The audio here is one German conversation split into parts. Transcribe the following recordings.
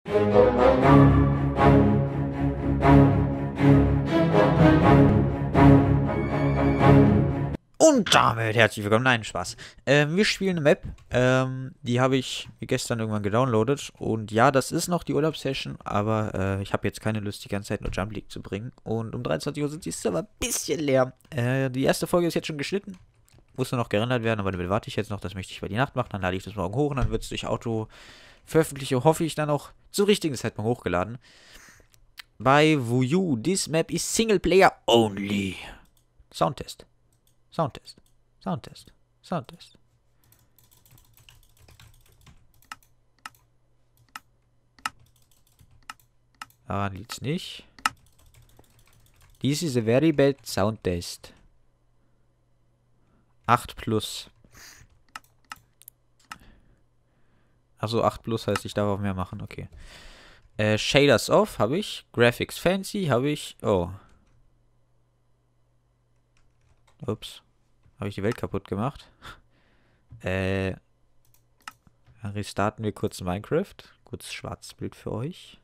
Und damit herzlich willkommen. Nein, Spaß. Wir spielen eine Map. Die habe ich gestern irgendwann gedownloadet. Und ja, das ist noch die Urlaubssession. Aber ich habe jetzt keine Lust, die ganze Zeit nur Jump League zu bringen. Und um 23 Uhr sind die Server ein bisschen leer. Die erste Folge ist jetzt schon geschnitten. Muss nur noch gerendert werden, aber damit warte ich jetzt noch. Das möchte ich bei die Nacht machen. Dann lade ich das morgen hoch und dann wird es durch Auto-Veröffentlichung, hoffe ich, dann auch zur richtigen Zeitpunkt hochgeladen. Bei Vuyu, this map is Single Player only. Soundtest. Soundtest. Soundtest. Soundtest. Daran liegt's nicht. This is a very bad sound test. 8 plus. Also 8 plus heißt, ich darf auch mehr machen, okay. Shaders off, habe ich. Graphics fancy, habe ich. Oh. Ups. Habe ich die Welt kaputt gemacht? Dann restarten wir kurz Minecraft. Kurzes schwarzes Bild für euch.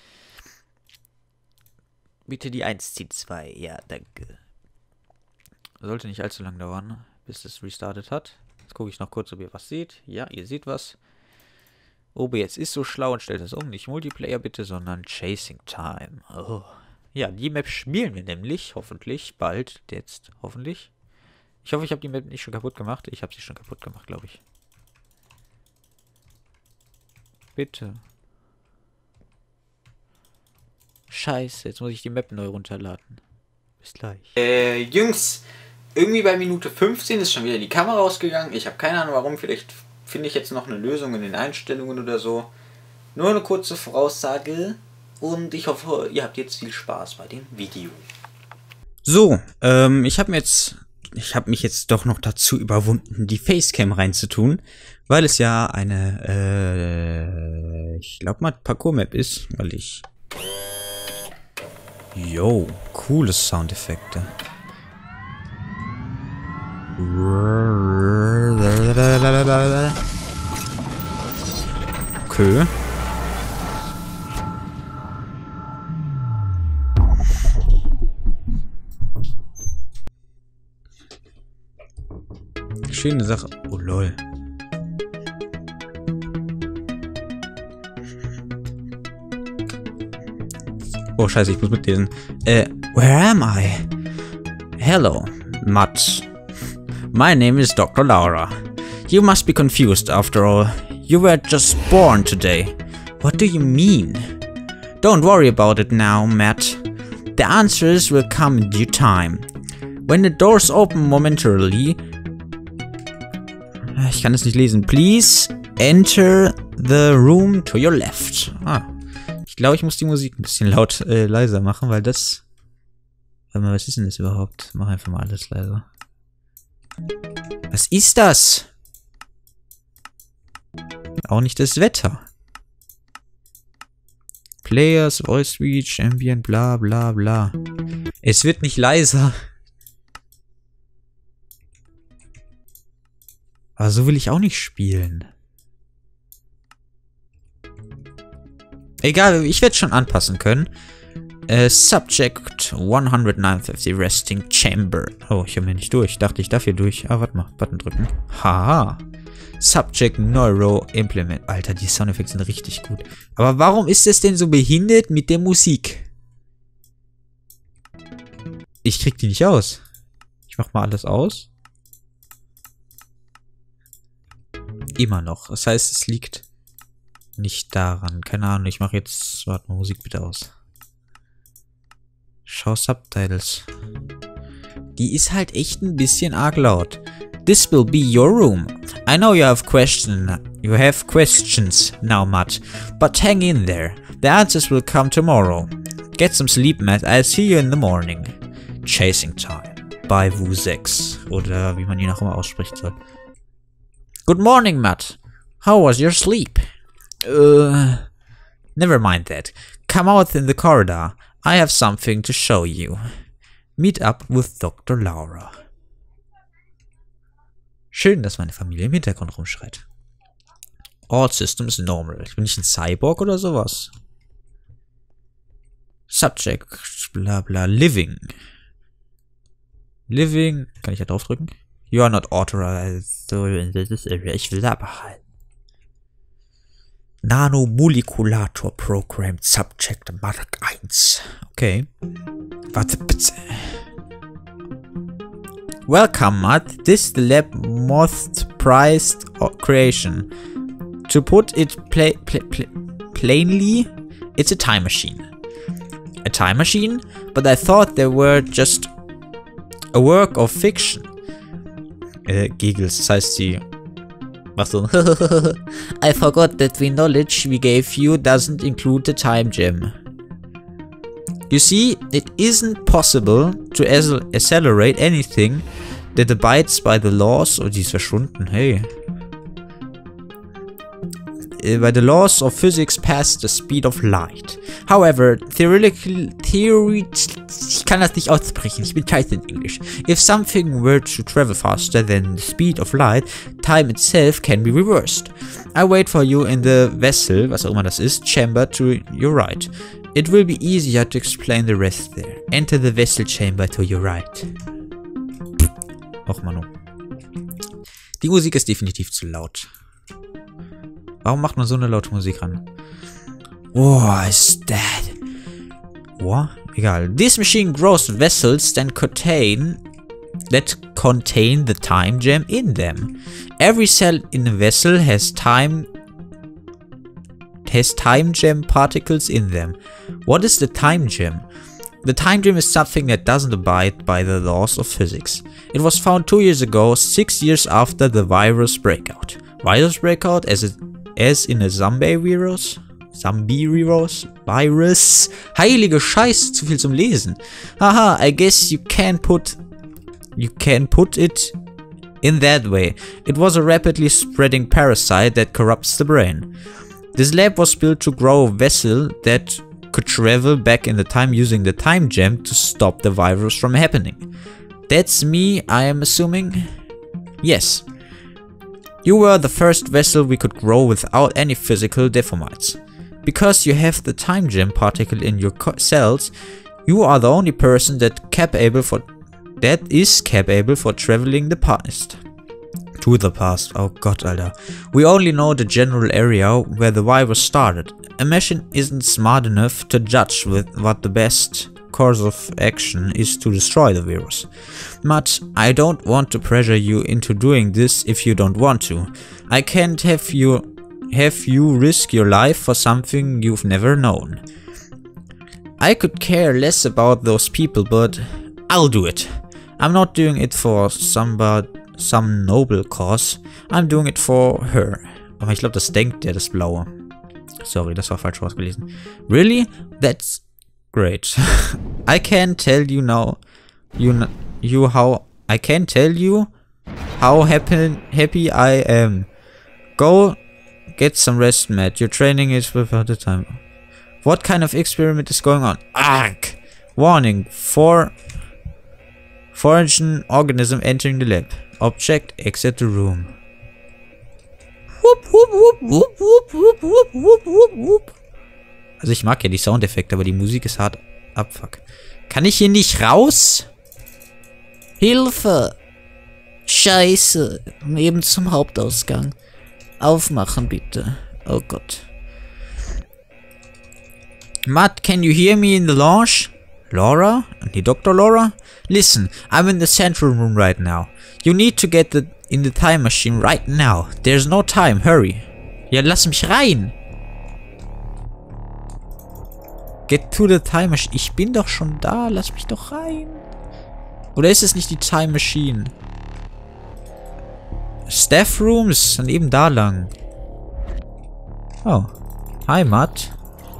Bitte die 1 ziehen, 2. Ja, danke. Sollte nicht allzu lang dauern, bis es restartet hat. Jetzt gucke ich noch kurz, ob ihr was seht. Ja, ihr seht was. OBS ist so schlau und stellt das um. Nicht Multiplayer bitte, sondern Chasing Time. Oh. Ja, die Map spielen wir nämlich. Hoffentlich. Bald. Jetzt. Hoffentlich. Ich hoffe, ich habe die Map nicht schon kaputt gemacht. Ich habe sie schon kaputt gemacht, glaube ich. Bitte. Scheiße, jetzt muss ich die Map neu runterladen. Bis gleich. Jungs, irgendwie bei Minute 15 ist schon wieder die Kamera ausgegangen. Ich habe keine Ahnung warum. Vielleicht finde ich jetzt noch eine Lösung in den Einstellungen oder so. Nur eine kurze Voraussage. Und ich hoffe, ihr habt jetzt viel Spaß bei dem Video. So, ich habe mich jetzt doch noch dazu überwunden, die Facecam reinzutun, weil es ja eine, ich glaube mal Parkour-Map ist, weil ich... Yo, coole Soundeffekte. Okay. Schöne Sache. Oh lol. Oh scheiße, ich muss mitlesen. Where am I? Hello, Matt. My name is Dr. Laura. You must be confused after all. You were just born today. What do you mean? Don't worry about it now, Matt. The answers will come in due time. When the doors open momentarily... Ich kann es nicht lesen. Please enter the room to your left. Ich glaube, ich muss die Musik ein bisschen leiser machen, weil das... Warte mal, was ist denn das überhaupt? Mach einfach mal alles leiser. Was ist das? Auch nicht das Wetter. Players, Voice Reach, Ambient, bla bla bla. Es wird nicht leiser. Aber so will ich auch nicht spielen. Egal, ich werde es schon anpassen können. Subject 159 Resting Chamber. Oh, ich komme hier nicht durch. Dachte, ich darf hier durch. Ah, warte mal. Button drücken. Haha. Subject Neuro Implement. Alter, die Soundeffekte sind richtig gut. Aber warum ist es denn so behindert mit der Musik? Ich krieg die nicht aus. Ich mach mal alles aus. Immer noch. Das heißt, es liegt nicht daran. Keine Ahnung, ich mache jetzt... Warte mal, Musik bitte aus. Schau Subtitles. Die ist halt echt ein bisschen arg laut. This will be your room. I know you have questions now, Matt. But hang in there. The answers will come tomorrow. Get some sleep, Matt. I'll see you in the morning. Chasing Time. Bei Vu 6. Oder wie man ihn auch immer aussprechen soll. Good morning, Matt. How was your sleep? Never mind that. Come out in the corridor. I have something to show you. Meet up with Dr. Laura. Schön, dass meine Familie im Hintergrund rumschreit. All systems normal. Bin ich ein Cyborg oder sowas? Subject, bla bla, living. Living, kann ich da draufdrücken? You are not authorized. So, ich will da behalten. Nanomolekulator Programmed Subject Mark 1. Okay. Warte bitte. Welcome, Matt. This is the lab most prized creation. To put it plainly, it's a time machine. A time machine? But I thought they were just a work of fiction. Giggles, das heißt sie. Achso. I forgot that the knowledge we gave you doesn't include the time gem. You see, it isn't possible to accelerate anything that abides by the laws. Oh, die ist verschwunden, hey. By the laws of physics past the speed of light. However, theoretically, ich kann das nicht aussprechen, ich bin scheiße in Englisch. If something were to travel faster than the speed of light, time itself can be reversed. I wait for you in the vessel, was auch immer das ist, chamber to your right. It will be easier to explain the rest there. Enter the vessel chamber to your right. Och, Manu. Die Musik ist definitiv zu laut. Warum macht man so eine laute Musik ran? Oh, is that? What? Egal. This machine grows vessels that contain the time gem in them. Every cell in a vessel has time gem particles in them. What is the time gem? The time gem is something that doesn't abide by the laws of physics. It was found 2 years ago, 6 years after the virus breakout. Virus breakout as in a zombie virus? Virus? Heilige Scheiße, zu viel zum Lesen. Haha, I guess you can put it in that way. It was a rapidly spreading parasite that corrupts the brain. This lab was built to grow a vessel that could travel back in the time using the time gem to stop the virus from happening. That's me, I am assuming? Yes. You were the first vessel we could grow without any physical deformites. Because you have the time gem particle in your cells, you are the only person that is capable for traveling the past. To the past. Oh Gott, Alter. We only know the general area where the virus started. A machine isn't smart enough to judge what the best course of action is to destroy the virus. But I don't want to pressure you into doing this if you don't want to. I can't have you risk your life for something you've never known. I could care less about those people, but I'll do it. I'm not doing it for some noble cause. I'm doing it for her. Aber ich glaube, das denkt der, das Blaue. Sorry, das war falsch rausgelesen. Really? That's great. I can tell you now, I can tell you how happy I am. Go get some rest, Matt. Your training is without the time. What kind of experiment is going on? Arg! Warning: foreign organism entering the lab. Object exit the room. Also ich mag ja die Soundeffekte, aber die Musik ist hart abfuck. Kann ich hier nicht raus? Hilfe! Scheiße! Eben zum Hauptausgang. Aufmachen bitte. Oh Gott. Matt, can you hear me in the lounge? Laura? Nee, Dr. Laura? Listen, I'm in the central room right now. You need to get in the time machine right now. There's no time, hurry. Ja, lass mich rein. Get to the time machine. Ich bin doch schon da, lass mich doch rein. Oder ist es nicht die Time Machine? Staff Rooms, dann eben da lang. Oh. Hi, Matt.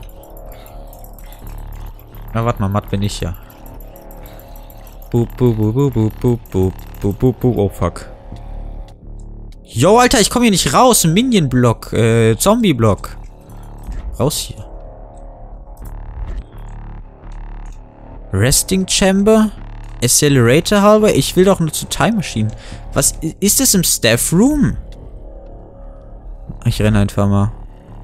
Na, warte mal, Matt bin ich ja. Boop, boop, boop, boop, boop, boop, boop, boop, boop, boop. Oh, fuck. Yo, Alter, ich komme hier nicht raus. Minion-Block, Zombie-Block. Raus hier. Resting Chamber? Accelerator halber? Ich will doch nur zur Time Machine. Was ist das im Staff Room? Ich renne einfach mal.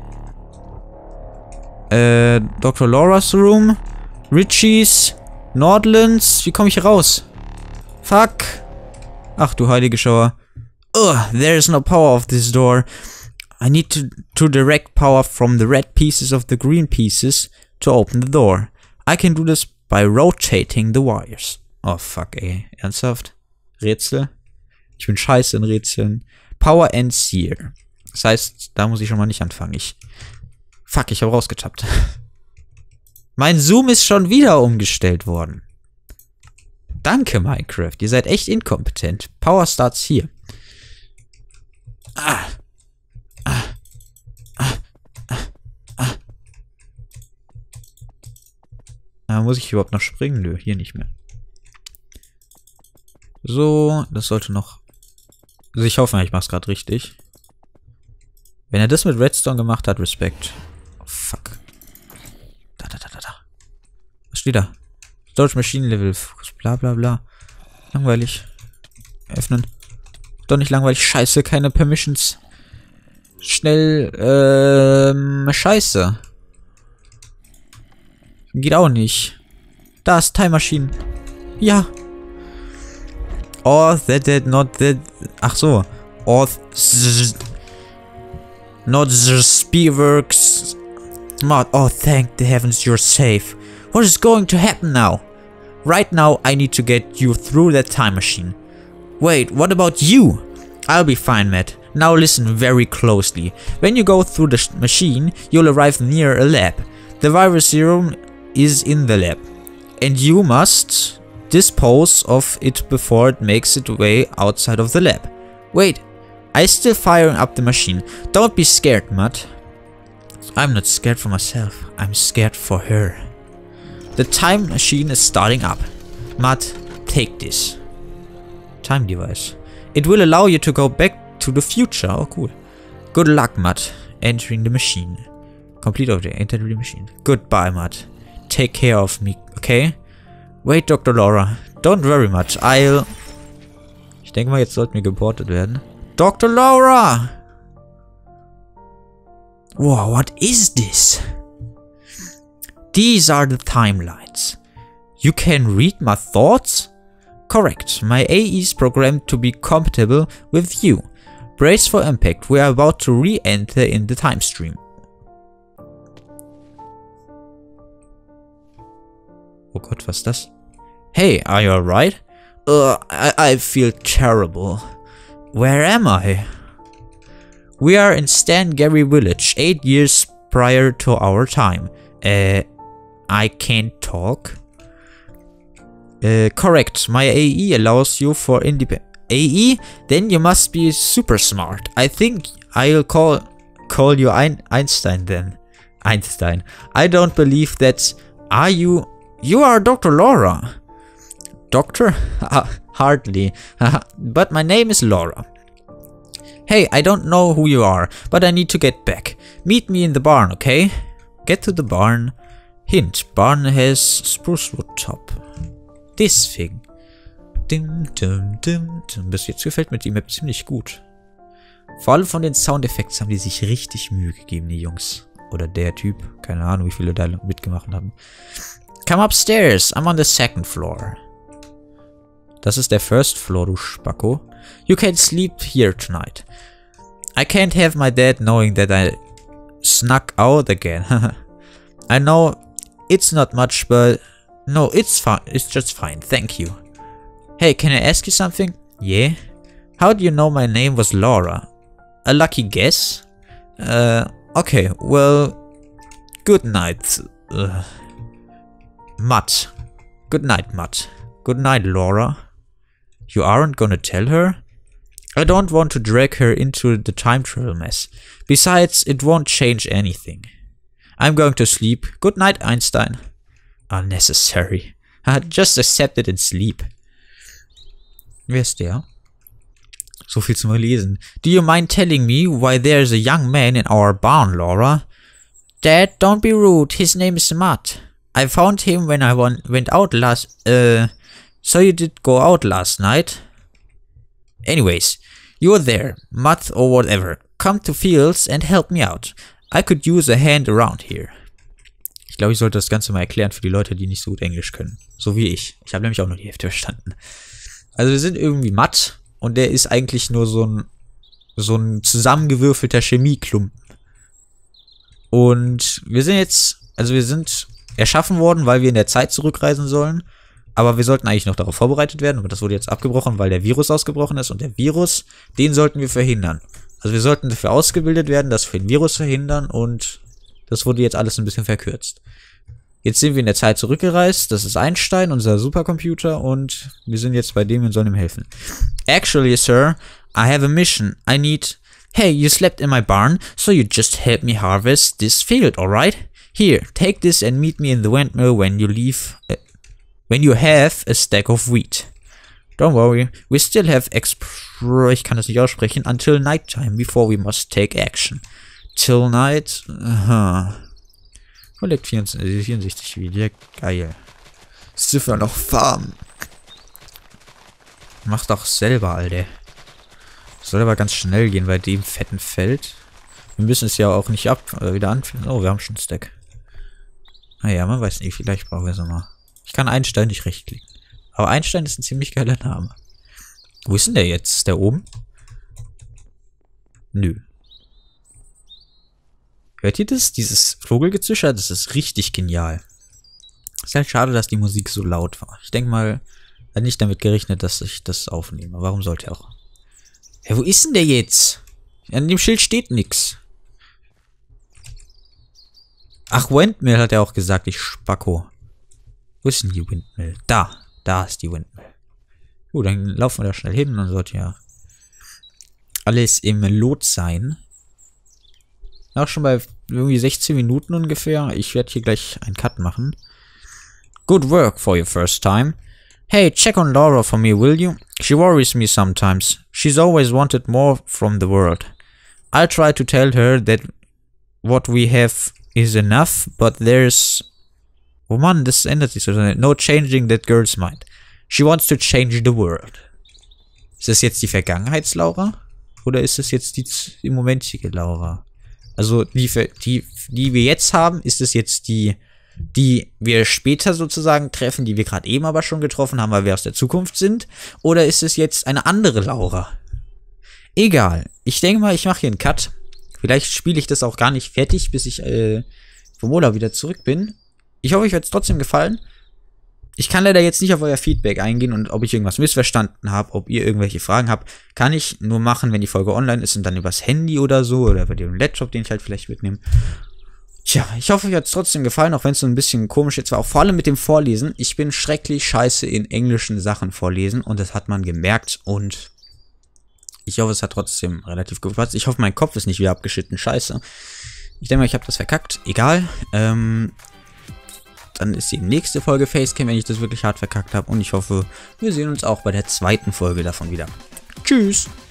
Dr. Laura's Room. Richie's. Nordlands. Wie komme ich hier raus? Fuck. Ach du heilige Schauer. Ugh, there is no power of this door. I need to direct power from the red pieces of the green pieces to open the door. I can do this by rotating the wires. Oh fuck, ey. Ernsthaft? Rätsel? Ich bin scheiße in Rätseln. Power ends here. Das heißt, da muss ich schon mal nicht anfangen. Fuck, ich habe rausgetappt. Mein Zoom ist schon wieder umgestellt worden. Danke, Minecraft. Ihr seid echt inkompetent. Power starts here. Muss ich überhaupt noch springen? Nö, hier nicht mehr. So, das sollte noch... Also ich hoffe, ich mach's gerade richtig. Wenn er das mit Redstone gemacht hat, Respekt. Oh, fuck. Da. Was steht da? Storage Machine Level. Bla bla bla. Langweilig. Öffnen. Doch nicht langweilig. Scheiße, keine Permissions. Schnell, Scheiße. Geht auch nicht. Da ist Time Machine. Ja. Oh, not that. Ach so. Oh, not the speedworks. Oh, thank the heavens you're safe. What is going to happen now? Right now, I need to get you through that time machine. Wait, what about you? I'll be fine, Matt. Now listen very closely. When you go through the machine, you'll arrive near a lab. The virus serum is in the lab, and you must dispose of it before it makes its way outside of the lab. Wait, I'm still firing up the machine. Don't be scared, Matt. I'm not scared for myself. I'm scared for her. The time machine is starting up. Matt, take this. Time device. It will allow you to go back to the future. Oh, cool. Good luck, Matt. Entering the machine. Complete object. Enter the machine. Goodbye, Matt. Take care of me, okay? Wait, Dr. Laura. Don't worry much. Ich denke mal, jetzt sollten wir geportet werden. Dr. Laura! Whoa, what is this? These are the timelines. You can read my thoughts? Correct. My AE is programmed to be compatible with you. Brace for impact. We are about to re-enter in the time stream. Oh Gott, was ist das? Hey, are you alright? I feel terrible. Where am I? We are in Stan Gary Village, 8 years prior to our time. I can't talk. Correct. My AE allows you for independent... AE? Then you must be super smart. I think I'll call you Einstein then. Einstein. I don't believe that... Are you... You are Dr. Laura. Doctor? Hardly. But my name is Laura. Hey, I don't know who you are, but I need to get back. Meet me in the barn, okay? Get to the barn. Hint, barn has spruce wood top. This thing. Dim, dim, dim, dim. Bis jetzt gefällt mir die Map ziemlich gut. Vor allem von den Soundeffekten haben die sich richtig Mühe gegeben, die Jungs. Oder der Typ. Keine Ahnung, wie viele da mitgemacht haben. Come upstairs. I'm on the second floor. Das ist der first floor, du Spacko. You can sleep here tonight. I can't have my dad knowing that I snuck out again. I know it's not much, but no, it's fine. It's just fine. Thank you. Hey, can I ask you something? Yeah? How do you know my name was Laura? A lucky guess? Okay, well, good night. Matt. Good night, Matt. Good night, Laura. You aren't gonna tell her? I don't want to drag her into the time travel mess. Besides, it won't change anything. I'm going to sleep. Good night, Einstein. Unnecessary. Just accept it and sleep. Wer ist der? So viel zum Lesen. Do you mind telling me why there's a young man in our barn, Laura? Dad, don't be rude. His name is Matt. I found him when I went out last... So you did go out last night? Anyways, you're there, Matt or whatever. come to Fields and help me out. I could use a hand around here. Ich glaube, ich sollte das Ganze mal erklären für die Leute, die nicht so gut Englisch können. So wie ich. Ich habe nämlich auch nur die Hälfte verstanden. Also wir sind irgendwie matt und der ist eigentlich nur so ein zusammengewürfelter Chemieklumpen. Und wir sind erschaffen worden, weil wir in der Zeit zurückreisen sollen. Aber wir sollten eigentlich noch darauf vorbereitet werden. Aber das wurde jetzt abgebrochen, weil der Virus ausgebrochen ist. Und der Virus, den sollten wir verhindern. Also wir sollten dafür ausgebildet werden, dass wir den Virus verhindern. Und das wurde jetzt alles ein bisschen verkürzt. Jetzt sind wir in der Zeit zurückgereist. Das ist Einstein, unser Supercomputer. Und wir sind jetzt bei dem und sollen ihm helfen. Actually, sir, I have a mission. I need... Hey, you slept in my barn, so you just help me harvest this field, alright? Here, take this and meet me in the windmill when you have a stack of wheat. Don't worry, we still have ich kann das nicht aussprechen, until nighttime before we must take action. Till night, Collect 64 wieder, geil. Ziffer noch Farm. Mach doch selber, Alter. Soll aber ganz schnell gehen bei dem fetten Feld. Wir müssen es ja auch nicht wieder anfangen. Oh, wir haben schon einen Stack. Naja, man weiß nicht, vielleicht brauchen wir es nochmal. Ich kann Einstein nicht rechtklicken. Aber Einstein ist ein ziemlich geiler Name. Wo ist denn der jetzt? Ist der oben? Nö. Hört ihr das? Dieses Vogelgezwitscher? Das ist richtig genial. Ist halt schade, dass die Musik so laut war. Ich denke mal, er hat nicht damit gerechnet, dass ich das aufnehme. Warum sollte er auch? Ja, wo ist denn der jetzt? An dem Schild steht nix. Ach, Windmill hat er auch gesagt, ich Spacko. Wo ist denn die Windmill? Da ist die Windmill. Gut, dann laufen wir da schnell hin, dann sollte ja alles im Lot sein. Auch schon bei irgendwie 16 Minuten ungefähr. Ich werde hier gleich einen Cut machen. Good work for your first time. Hey, check on Laura for me, will you? She worries me sometimes. She's always wanted more from the world. I'll try to tell her that what we have is enough, but there's... Oh Mann, das ändert sich so. No changing that girl's mind. She wants to change the world. Ist das jetzt die Vergangenheits-Laura? Oder ist das jetzt die momentige Laura? Also, die wir jetzt haben, ist es jetzt die wir später sozusagen treffen, die wir gerade eben aber schon getroffen haben, weil wir aus der Zukunft sind? Oder ist es jetzt eine andere Laura? Egal. Ich denke mal, ich mache hier einen Cut. Vielleicht spiele ich das auch gar nicht fertig, bis ich vom Urlaub wieder zurück bin. Ich hoffe, euch hat es trotzdem gefallen. Ich kann leider jetzt nicht auf euer Feedback eingehen und ob ich irgendwas missverstanden habe, ob ihr irgendwelche Fragen habt, kann ich nur machen, wenn die Folge online ist und dann übers Handy oder so oder bei dem Laptop, den ich halt vielleicht mitnehme. Tja, ich hoffe, euch hat es trotzdem gefallen, auch wenn es so ein bisschen komisch jetzt war. Auch vor allem mit dem Vorlesen. Ich bin schrecklich scheiße in englischen Sachen vorlesen und das hat man gemerkt und ich hoffe, es hat trotzdem relativ gut gepasst. Ich hoffe, mein Kopf ist nicht wieder abgeschnitten. Scheiße. Ich denke mal, ich habe das verkackt. Egal. Dann ist die nächste Folge Facecam, wenn ich das wirklich hart verkackt habe. Und ich hoffe, wir sehen uns auch bei der zweiten Folge davon wieder. Tschüss!